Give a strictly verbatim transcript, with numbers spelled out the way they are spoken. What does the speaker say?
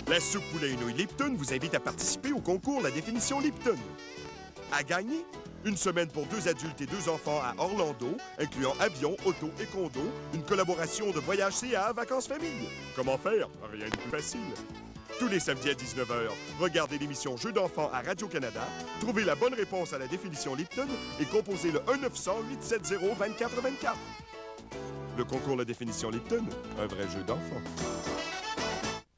La soupe poulet et nouilles Lipton vous invite à participer au concours La définition Lipton. À gagner, une semaine pour deux adultes et deux enfants à Orlando, incluant avion, auto et condo, une collaboration de Voyage C A Vacances Famille. Comment faire? Rien de plus facile. Tous les samedis à dix-neuf heures, regardez l'émission Jeux d'enfants à Radio-Canada, trouvez la bonne réponse à la définition Lipton et composez le un neuf zéro zéro huit sept zéro deux quatre deux quatre. Le concours La définition Lipton, un vrai jeu d'enfants.